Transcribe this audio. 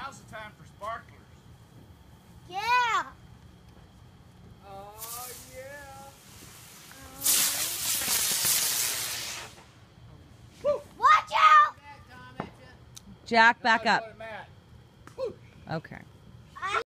Now's the time for sparklers. Yeah. Oh, yeah. Watch out! Jack, back Now up. go to Matt. Okay.